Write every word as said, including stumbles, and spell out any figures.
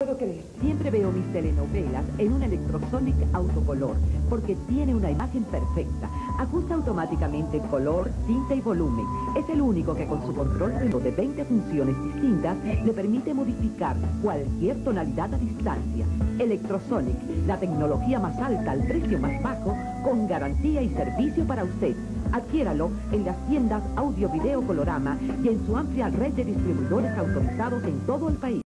puedo creer. Siempre veo mis telenovelas en un Electrosonic Autocolor, porque tiene una imagen perfecta. Ajusta automáticamente color, tinta y volumen. Es el único que con su control remoto de veinte funciones distintas le permite modificar cualquier tonalidad a distancia. Electrosonic, la tecnología más alta al precio más bajo, con garantía y servicio para usted. Adquiéralo en las tiendas Audio Video Colorama y en su amplia red de distribuidores autorizados en todo el país.